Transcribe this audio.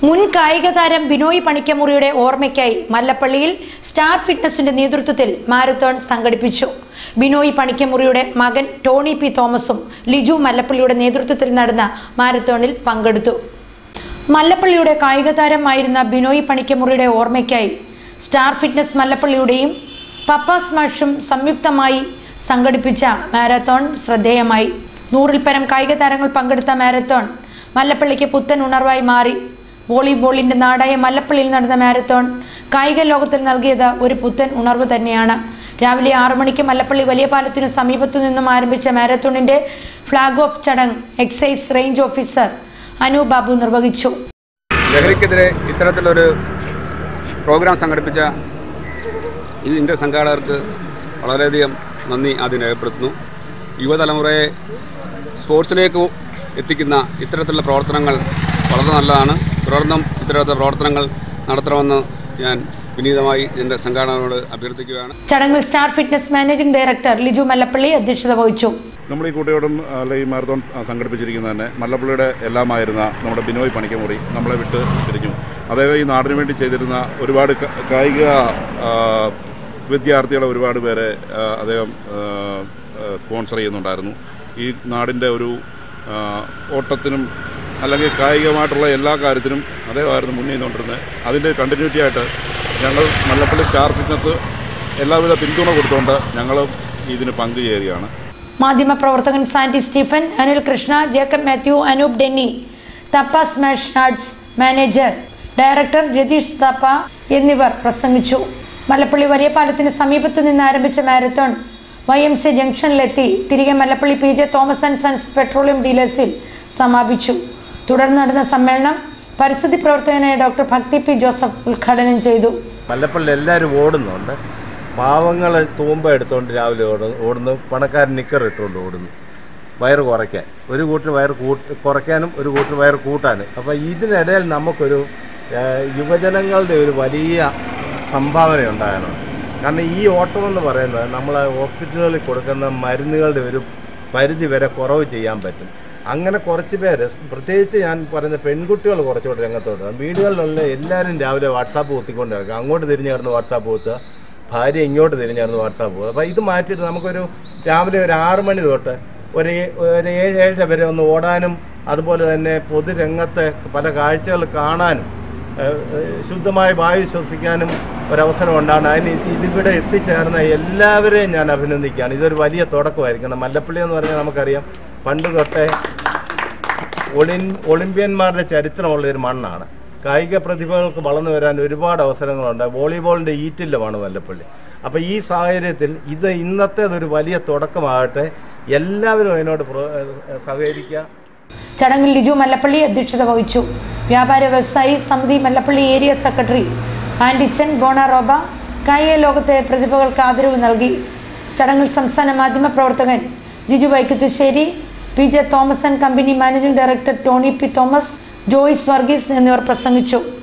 മുൻ കായിക താരം ബിനോയ് പണിക്കമുറിയുടെ ഓർമ്മയ്ക്കായി മല്ലപ്പള്ളിയിൽ സ്റ്റാർ ഫിറ്റ്നസിന്റെ നേതൃത്വത്തിൽ മാരത്തോൺ സംഘടിപ്പിച്ചു. ബിനോയ് പണിക്കമുറിയുടെ മകൻ ടോണി പി തോമസും ലിജു മല്ലപ്പള്ളിയുടെ നേതൃത്വത്തിൽ നടന്ന മാരത്തോണിൽ പങ്കെടുത്തു. മല്ലപ്പള്ളിയുടെ കായിക താരമായിരുന്ന ബിനോയ് പണിക്കമുറിയുടെ ഓർമ്മയ്ക്കായി സ്റ്റാർ ഫിറ്റ്നസ് മല്ലപ്പള്ളിയുടെയും പപ്പ സ്മാഷും സംയുക്തമായി സംഘടിപ്പിച്ച മാരത്തോൺ ശ്രദ്ധേയമായി. 100-ൽ പരം കായിക താരങ്ങൾ പങ്കെടുത്ത മാരത്തോൺ മല്ലപ്പള്ളിക്ക് പുത്തൻ ഉണർവായി മാറി. വോളിബോളിന്റെ നാടായ മല്ലപ്പള്ളിയിൽ നടന്ന മാരത്തോൺ കായിക ലോകത്തിൽ നൽകിയത് ഒരു പുത്തൻ ഉണർവ് തന്നെയാണ്. രാവിലെ 6 മണിക്ക് മല്ലപ്പള്ളി വലിയ പാലത്തിനു സമീപത്തു നിന്നും ആരംഭിച്ച മാരത്തോണിന്റെ ഫ്ലാഗ് ഓഫ് ചടങ്ങ് excise range officer Anu Babu നിർവഹിച്ചു. ലഹരിക്കെതിരെ ഇത്തരത്തിലൊരു പ്രോഗ്രാം സംഘടിപ്പിച്ച ഇതിൻ്റെ സംഘാടകർക്ക് വളരെയധികം നന്ദി ആദ്യം രേഖപ്പെടുത്തുന്നു. യുവതലമുറയെ സ്പോർട്സിലേക്ക് എത്തിക്കുന്ന ഇത്തരത്തിലുള്ള പ്രവർത്തനങ്ങൾ വളരെ നല്ലതാണ്. തുടർന്നും ഇത്തരത്തിലുള്ള പ്രവർത്തനങ്ങൾ നടത്തണമെന്ന് ഞാൻ വിനീതമായി എൻ്റെ സംഘാടകരോട് അഭ്യർത്ഥിക്കുകയാണ്. ചടങ്ങിൽ star fitness managing director Liju Mallappally അധ്യക്ഷത വഹിച്ചു. നമ്മൾ ഈ കൂട്ടയോടും ഈ മാരത്തോൺ സംഘടിപ്പിച്ചിരിക്കുന്നത് തന്നെ മല്ലപ്പള്ളിയുടെ എല്ലാമായിരുന്ന നമ്മുടെ ബിനോയ് പണിക്കമുറി നമ്മളെ വിട്ട് തിരിഞ്ഞു. അതായത് ഈ നാടിന് വേണ്ടി ചെയ്തിരുന്ന ഒരുപാട് കായിക വിദ്യാർത്ഥികളെ ഒരുപാട് പേരെ അദ്ദേഹം സ്പോൺസർ ചെയ്യുന്നുണ്ടായിരുന്നു. ഈ നാടിൻ്റെ ഒരു ഓട്ടത്തിനും അല്ലെങ്കിൽ കായികമായിട്ടുള്ള എല്ലാ കാര്യത്തിനും അദ്ദേഹമായിരുന്നു മുന്നിൽ നിന്നുകൊണ്ടിരുന്നത്. അതിൻ്റെ കണ്ടിന്യൂറ്റി ആയിട്ട് ഞങ്ങൾ മല്ലപ്പള്ളി സ്റ്റാർ ഫിറ്റ്നസ് എല്ലാവിധ പിന്തുണ കൊടുത്തുകൊണ്ട് ഞങ്ങളും ഇതിന് പങ്കുചേരുകയാണ്. മാധ്യമപ്രവർത്തകൻ Sandy Stephen, Anil Krishna, Jacob Mathew, Anoop Denny, Thappa smash arts manager director Ratheesh Thappa എന്നിവർ പ്രസംഗിച്ചു. മല്ലപ്പള്ളി വലിയ പാലത്തിന് സമീപത്തു നിന്ന് ആരംഭിച്ച മാരത്തോൺ YMC ജംഗ്ഷനിലെത്തി തിരികെ Mallappally PJ Thomas and sons petroleum ഡീലേഴ്സിൽ സമാപിച്ചു. തുടർന്ന് നടന്ന സമ്മേളനം പരിസ്ഥിതി പ്രവർത്തകനായ ഡോക്ടർ ഭക്തി P ജോസഫ് ഉദ്ഘാടനം ചെയ്തു. മല്ലപ്പള്ളി എല്ലാവരും ഓടുന്നുണ്ട്. പാവങ്ങൾ തൂമ്പ എടുത്തുകൊണ്ട് രാവിലെ ഓടുന്നു, പണക്കാരൻ നിക്കർ ഇട്ടുകൊണ്ട് ഓടുന്നു വയറ് കുറയ്ക്കാൻ. ഒരു കൂട്ടിന് വയറ് കുറയ്ക്കാനും ഒരു കൂട്ടിന് വയറ് കൂട്ടാനും. അപ്പോൾ ഇതിനിടയിൽ നമുക്കൊരു യുവജനങ്ങളുടെ ഒരു വലിയ സംഭാവന ഉണ്ടാകാനുണ്ട്. കാരണം ഈ ഓട്ടമെന്ന് പറയുന്നത് നമ്മൾ ഹോസ്പിറ്റലുകളിൽ കൊടുക്കുന്ന മരുന്നുകളുടെ ഒരു പരിധി വരെ കുറവ് ചെയ്യാൻ പറ്റും. അങ്ങനെ കുറച്ച് പേര്, പ്രത്യേകിച്ച് ഞാൻ പറയുന്ന പെൺകുട്ടികൾ കുറച്ചുകൂടെ രംഗത്തോട്ട്, വീടുകളിലുള്ള എല്ലാവരും രാവിലെ വാട്സാപ്പ് കുത്തിക്കൊണ്ട് കിടക്കുക. അങ്ങോട്ട് തിരിഞ്ഞ് കിടന്ന് വാട്സാപ്പ് കുത്തുക, ഭാര്യ ഇങ്ങോട്ട് തിരിഞ്ഞ് കിടന്ന് വാട്സാപ്പ് കുത്തുക. അപ്പോൾ ഇത് മാറ്റിയിട്ട് നമുക്കൊരു രാവിലെ ഒരു 6 മണി തൊട്ട് ഒരു 7-7:30 വരെ ഒന്ന് ഓടാനും അതുപോലെ തന്നെ പൊതുരംഗത്തെ പല കാഴ്ചകൾ കാണാനും ശുദ്ധമായ വായു ശ്വസിക്കാനും ഒരവസരം ഉണ്ടാണ്. അതിന് ഇതിവിടെ എത്തിച്ചേർന്ന എല്ലാവരെയും ഞാൻ അഭിനന്ദിക്കുകയാണ്. ഇതൊരു വലിയ തുടക്കമായിരിക്കണം. മല്ലപ്പള്ളി എന്ന് പറഞ്ഞാൽ നമുക്കറിയാം പണ്ട് തൊട്ടേ ഒളിമ്പ്യന്മാരുടെ ചരിത്രമുള്ളൊരു മണ്ണാണ്. കായിക പ്രതിഭകൾക്ക് വളർന്നു വരാൻ ഒരുപാട് അവസരങ്ങളുണ്ട്. വോളിബോളിൻ്റെ ഈറ്റില്ലമാണ് മല്ലപ്പള്ളി. അപ്പോൾ ഈ സാഹചര്യത്തിൽ ഇത് ഇന്നത്തേതൊരു വലിയ തുടക്കമാകട്ടെ. എല്ലാവരും അതിനോട് സഹകരിക്കുക. ചടങ്ങിൽ ലിജു മല്ലപ്പള്ളി അധ്യക്ഷത വഹിച്ചു. വ്യാപാര വ്യവസായി സമിതി മല്ലപ്പള്ളി ഏരിയ സെക്രട്ടറി ആൻഡിച്ചൻ ബോണറോബ കായിക ലോകത്തെ പ്രതിഭകൾക്ക് ആദരവ് നൽകി. ചടങ്ങിൽ സംസ്ഥാന മാധ്യമ പ്രവർത്തകൻ Jiju Vaikathussery, PJ Thomas and company managing director Tony P Thomas, Joyce Varghese എന്നിവർ പ്രസംഗിച്ചു.